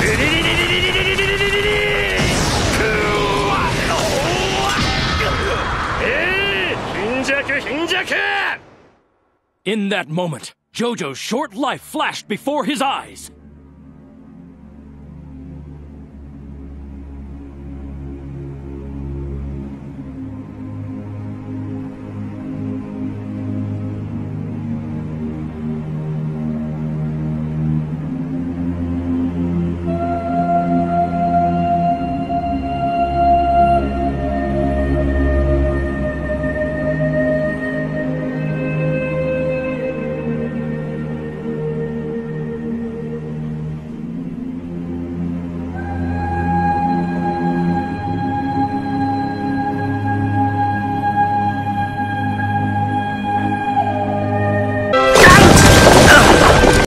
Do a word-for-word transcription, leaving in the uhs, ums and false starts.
In that moment, Jojo's short life flashed before his eyes.